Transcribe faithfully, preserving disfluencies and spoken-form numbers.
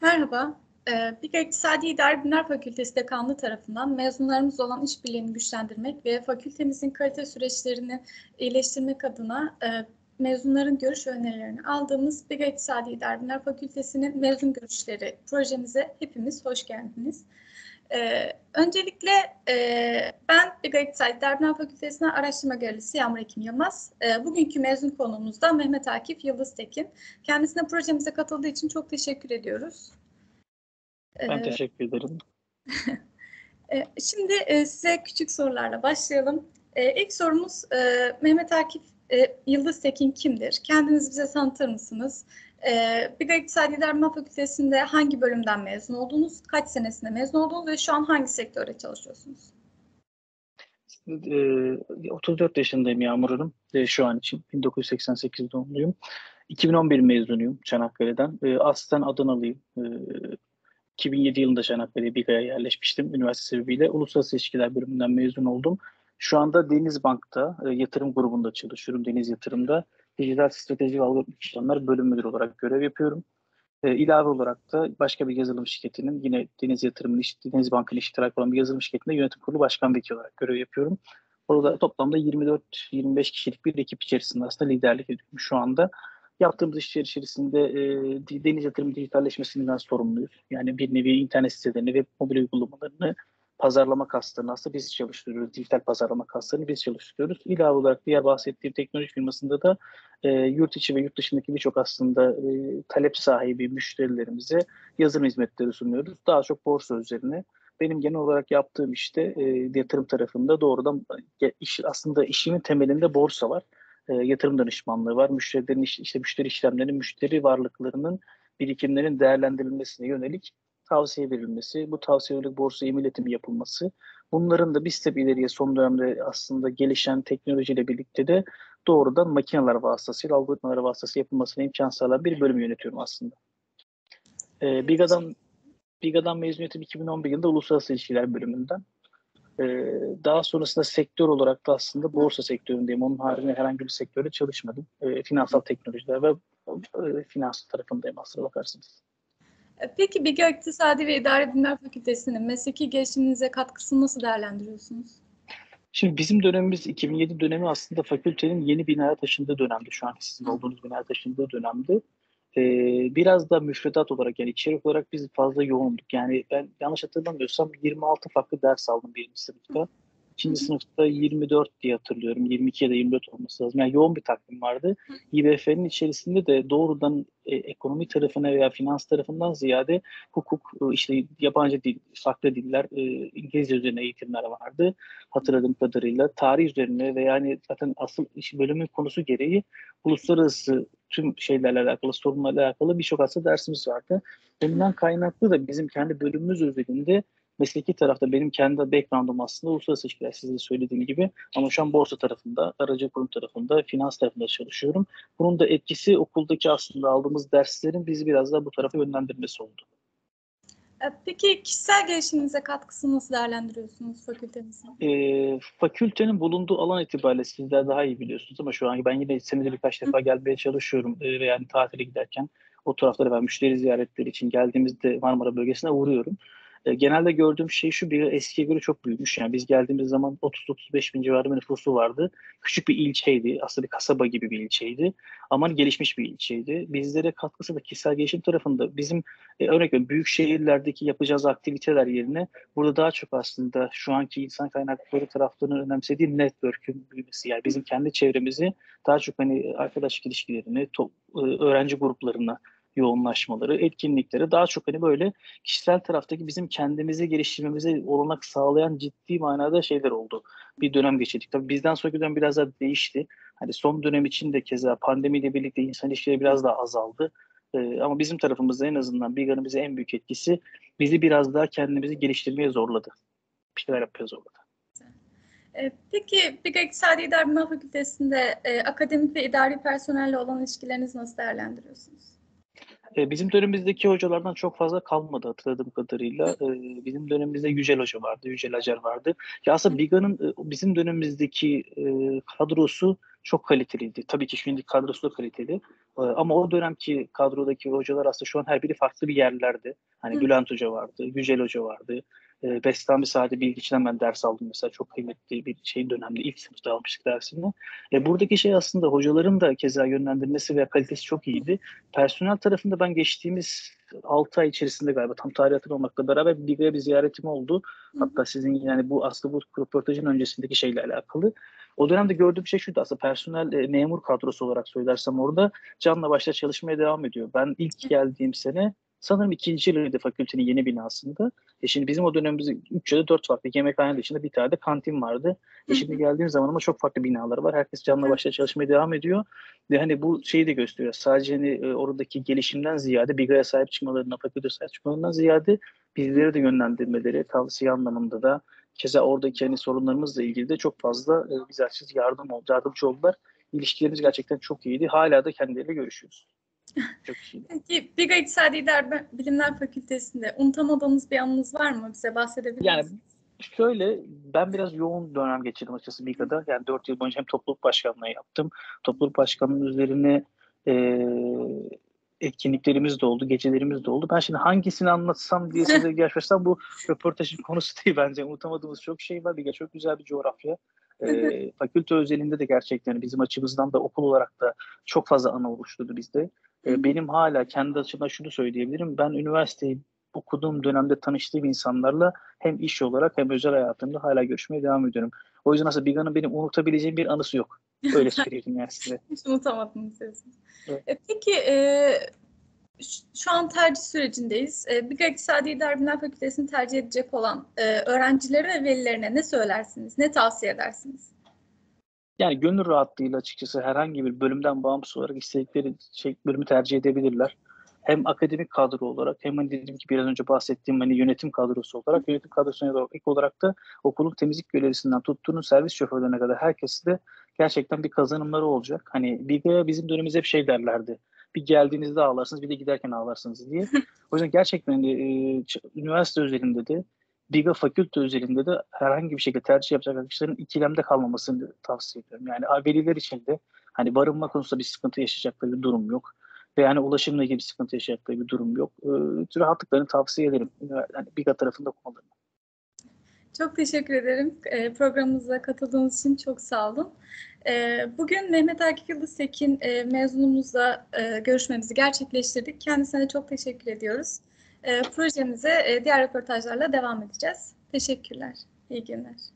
Merhaba, e, Bilgi İktisadi İdari Bilimler Fakültesi Dekanlığı tarafından mezunlarımız olan işbirliğini güçlendirmek ve fakültemizin kalite süreçlerini iyileştirmek adına e, mezunların görüş ve önerilerini aldığımız Bilgi İktisadi İdari Bilimler Fakültesi'nin mezun görüşleri projemize hepimiz hoş geldiniz. Ee, öncelikle e, ben Bilgi İktisadi İdari Bilimler Fakültesi'ne araştırma görevlisi Yağmur Ekim Yılmaz. E, bugünkü mezun konuğumuz da Mehmet Akif Yıldız Tekin. Kendisine projemize katıldığı için çok teşekkür ediyoruz. Ben teşekkür ederim. Şimdi size küçük sorularla başlayalım. İlk sorumuz Mehmet Akif Yıldız Tekin kimdir? Kendinizi bize tanıtır mısınız? Bilgi İktisadi İdari Bilimler Fakültesi'nde hangi bölümden mezun oldunuz? Kaç senesinde mezun oldunuz ve şu an hangi sektörde çalışıyorsunuz? otuz dört yaşındayım Yağmur Hanım. Şu an için bin dokuz yüz seksen sekiz doğumluyum. iki bin on bir mezunuyum Çanakkale'den. Aslen Adanalıyım. iki bin yedi yılında Çanakkale'ye Biga'ya yerleşmiştim. Üniversite sebebiyle Uluslararası İlişkiler bölümünden mezun oldum. Şu anda Denizbank'ta e, yatırım grubunda çalışıyorum. Deniz Yatırım'da dijital strateji ve algoritmik işlemler bölüm müdürü olarak görev yapıyorum. E, ilave olarak da başka bir yazılım şirketinin yine Deniz Yatırım'ın, Denizbank'ın iştirak olan bir yazılım şirketinde yönetim kurulu başkan vekili olarak görev yapıyorum. Orada toplamda yirmi dört yirmi beş kişilik bir ekip içerisinde aslında liderlik ediyorum şu anda. Yaptığımız işler içerisinde e, deniz yatırım dijitalleşmesinden sorumluyuz. Yani bir nevi internet sitelerini ve mobil uygulamalarını pazarlama kaslarını aslında biz çalıştırıyoruz. Dijital pazarlama kaslarını biz çalıştırıyoruz. İlave olarak diğer bahsettiğim teknoloji firmasında da e, yurt içi ve yurt dışındaki birçok aslında e, talep sahibi müşterilerimize yazılım hizmetleri sunuyoruz. Daha çok borsa üzerine. Benim genel olarak yaptığım işte e, yatırım tarafında doğrudan e, iş, aslında işimin temelinde borsa var. E, yatırım danışmanlığı var. Müşterilerin iş, işte müşteri işlemlerinin, müşteri varlıklarının birikimlerin değerlendirilmesine yönelik tavsiye verilmesi, bu tavsiye yönelik borsa emin iletimi yapılması. Bunların da bir step ileriye son dönemde aslında gelişen teknolojiyle birlikte de doğrudan makineler vasıtasıyla, algoritmalar vasıtasıyla yapılmasına imkan sağlayan bir bölüm yönetiyorum aslında. E, Biga'dan Biga'dan mezuniyetim iki bin on bir yılında Uluslararası İlişkiler bölümünden. Ee, daha sonrasında sektör olarak da aslında borsa sektöründeyim. Onun haricinde herhangi bir sektörde çalışmadım. Ee, finansal teknolojiler ve e, finans tarafındayım aslında bakarsınız. Peki Bilgi İktisadi ve İdari Bilimler Fakültesi'nin mesleki gelişiminize katkısını nasıl değerlendiriyorsunuz? Şimdi bizim dönemimiz iki bin yedi dönemi aslında fakültenin yeni binaya taşındığı dönemdi. Şu an sizin olduğunuz binaya taşındığı dönemdi. Ee, biraz da müfredat olarak yani içerik olarak biz fazla yoğunduk. Yani ben yanlış hatırlamıyorsam yirmi altı farklı ders aldım birinci sınıfta. İkinci sınıfta yirmi dört diye hatırlıyorum. yirmi iki ya da yirmi dört olması lazım. Yani yoğun bir takvim vardı. İ B F'nin içerisinde de doğrudan e, ekonomi tarafına veya finans tarafından ziyade hukuk, e, işte yabancı dil, farklı diller, e, İngilizce üzerine eğitimler vardı. Hatırladığım kadarıyla tarih üzerine ve yani zaten asıl iş bölümün konusu gereği uluslararası tüm şeylerle alakalı, sorunlarla alakalı birçok aslında dersimiz vardı. Bundan kaynaklı da bizim kendi bölümümüz özelinde mesleki tarafta benim kendi background'um aslında uluslararası ilişkiler sizin de söylediğim gibi ama şu an borsa tarafında, aracı kurum tarafında, finans tarafında çalışıyorum. Bunun da etkisi okuldaki aslında aldığımız derslerin bizi biraz daha bu tarafa yönlendirmesi oldu. Peki kişisel gelişiminize katkısını nasıl değerlendiriyorsunuz fakültenizin? E, fakültenin bulunduğu alan itibariyle sizler daha iyi biliyorsunuz ama şu an ben yine senede birkaç defa gelmeye çalışıyorum e, ve yani tatile giderken o taraflara ben müşteri ziyaretleri için geldiğimizde Marmara bölgesine uğruyorum. E, genelde gördüğüm şey şu, bir eskiye göre çok büyümüş. Yani biz geldiğimiz zaman otuz otuz beş bin civarında nüfusu vardı. Küçük bir ilçeydi. Aslında bir kasaba gibi bir ilçeydi. Ama gelişmiş bir ilçeydi. Bizlere katkısı da kişisel gelişim tarafında bizim e, örnek veriyorum büyük şehirlerdeki yapacağız aktiviteler yerine burada daha çok aslında şu anki insan kaynakları taraflarının önemsediği network'ün büyümesi. Yani bizim kendi çevremizi daha çok hani arkadaşlık ilişkilerini, to, öğrenci gruplarına yoğunlaşmaları, etkinlikleri daha çok hani böyle kişisel taraftaki bizim kendimizi geliştirmemize olanak sağlayan ciddi manada şeyler oldu. Bir dönem geçirdik. Tabii bizden sonraki dönem biraz daha değişti. Hani son dönem için de keza pandemiyle birlikte insan ilişkileri biraz daha azaldı. Ee, ama bizim tarafımızda en azından Biga'nın bize en büyük etkisi bizi biraz daha kendimizi geliştirmeye zorladı. Bir şeyler yapmaya zorladı. Peki Bilgi İktisadi İdari Bilimler Fakültesi'nde e, akademik ve idari personelle olan ilişkilerinizi nasıl değerlendiriyorsunuz? E, bizim dönemimizdeki hocalardan çok fazla kalmadı hatırladığım kadarıyla. E, bizim dönemimizde Yücel Hoca vardı, Yücel Acar vardı. Ya aslında Biga'nın e, bizim dönemimizdeki e, kadrosu çok kaliteliydi. Tabii ki şimdiki kadrosu da kaliteli. E, ama o dönemki kadrodaki hocalar aslında şu an her biri farklı bir yerlerde. Hani Bülent Hoca vardı, Yücel Hoca vardı. E, Bestami Sadi Bilgiç'ten ben ders aldım mesela. Çok kıymetli bir şeyin dönemde ilk sınıfta almıştık dersini. E, buradaki şey aslında hocaların da keza yönlendirmesi ve kalitesi çok iyiydi. Personel tarafında ben geçtiğimiz altı ay içerisinde galiba tam tarih hatırlamakla beraber Biga'ya bir ziyaretim oldu. Hatta sizin yani bu aslında bu röportajın öncesindeki şeyle alakalı. O dönemde gördüğüm şey şuydu aslında personel e, memur kadrosu olarak söylersem orada canla başla çalışmaya devam ediyor. Ben ilk geldiğim sene sanırım ikinci yılıydı fakültenin yeni binasında. E şimdi bizim o dönemimizde üç ya da dört farklı yemekhane dışında bir tane de kantin vardı. E şimdi geldiğim zaman ama çok farklı binalar var. Herkes canla başla çalışmaya devam ediyor. Ve hani bu şeyi de gösteriyor. Sadece hani e, oradaki gelişimden ziyade Biga'ya sahip çıkmalarından, fakülte sahip çıkmalarından ziyade bizlere de yönlendirmeleri, tavsiye anlamında da keza oradaki hani sorunlarımızla ilgili de çok fazla e, bize açıkçası yardım oldu, yardımcı oldular. İlişkilerimiz gerçekten çok iyiydi. Hala da kendileriyle görüşüyoruz. Çok iyiydi. Peki Biga İktisadi İdare Bilimler Fakültesi'nde unutamadığınız bir anınız var mı? Bize bahsedebilir Yani misiniz? şöyle, ben biraz yoğun dönem geçirdim açıkçası Biga'da. Yani dört yıl boyunca hem topluluk başkanlığı yaptım. Topluluk başkanlığı üzerine e, etkinliklerimiz de oldu, gecelerimiz de oldu. Ben şimdi hangisini anlatsam diye size gerçekten bu röportajın konusu değil bence. Unutamadığımız çok şey var. Biga çok güzel bir coğrafya. E, fakülte özelinde de gerçekten bizim açımızdan da okul olarak da çok fazla ana oluşturdu bizde. E, benim hala kendi açımdan şunu söyleyebilirim. Ben üniversiteyi okuduğum dönemde tanıştığım insanlarla hem iş olarak hem özel hayatımda hala görüşmeye devam ediyorum. O yüzden aslında Biga'nın benim unutabileceğim bir anısı yok. Öyle söyleyeyim yani size. Hiç unutamadığınız diyorsunuz. Evet. E, peki e, şu an tercih sürecindeyiz. E, Biga İktisadi İdare Bilimler Fakültesi'ni tercih edecek olan e, öğrencilere ve velilerine ne söylersiniz? Ne tavsiye edersiniz? Yani gönül rahatlığıyla açıkçası herhangi bir bölümden bağımsız olarak istedikleri şey, bölümü tercih edebilirler. Hem akademik kadro olarak hem hani dediğim gibi biraz önce bahsettiğim hani yönetim kadrosu olarak yönetim kadrosuna da ilk olarak da okulun temizlik görevlisinden tuttuğunuz servis şoförlerine kadar herkesi de gerçekten bir kazanımları olacak. Hani Biga'ya bizim dönemimizde hep şey derlerdi. Bir geldiğinizde ağlarsınız bir de giderken ağlarsınız diye. O yüzden gerçekten hani, e, üniversite özelinde de Biga fakülte özelinde de herhangi bir şekilde tercih yapacak arkadaşların ikilemde kalmamasını tavsiye ediyorum. Yani veliler için de hani barınma konusunda bir sıkıntı yaşayacakları bir durum yok. Ve yani ulaşımla ilgili bir sıkıntı yaşayacakları bir durum yok. Ee, rahatlıklarını tavsiye ederim. Yani Biga tarafında okumalarını. Çok teşekkür ederim. E, programımıza katıldığınız için çok sağ olun. E, bugün Mehmet Akif Yıldız Tekin e, mezunumuzla e, görüşmemizi gerçekleştirdik. Kendisine çok teşekkür ediyoruz. E, projemize e, diğer röportajlarla devam edeceğiz. Teşekkürler. İyi günler.